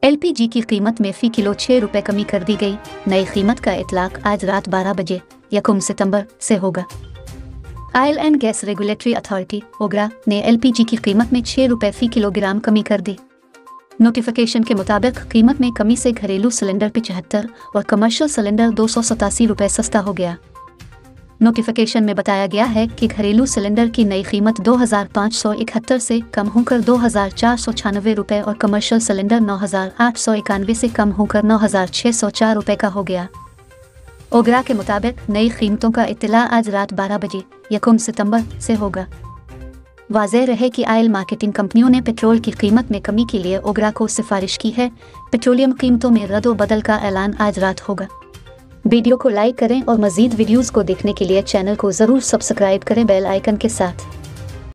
LPG की कीमत में फी किलो 6 रुपये कमी कर दी गई। नई कीमत का इतलाक आज रात 12 बजे 1 सितंबर से होगा। Oil and gas regulatory authority OGRA ने एलपीजी की कीमत में 6 रुपये फी किलोग्राम कमी कर दी। नोटिफिकेशन के मुताबिक कीमत में कमी से घरेलू सिलेंडर 75 और कमर्शियल सिलेंडर 287 रुपये सस्ता हो गया। नोटिफिकेशन में बताया गया है कि घरेलू सिलेंडर की नई कीमत 2,571 से कम होकर 2,496 रुपये और कमर्शियल सिलेंडर 9,891 से कम होकर 9,604 रुपये का हो गया। ओगरा के मुताबिक नई कीमतों का इत्तला आज रात 12 बजे 1 सितंबर से होगा। वाज़ेह रहे कि ऑयल मार्केटिंग कंपनियों ने पेट्रोल की कीमत में कमी के लिए ओगरा को सिफारिश की है। पेट्रोलियम कीमतों में रद्द बदल का ऐलान आज रात होगा। वीडियो को लाइक करें और मज़ीद वीडियोज़ को देखने के लिए चैनल को ज़रूर सब्सक्राइब करें बेल आइकन के साथ।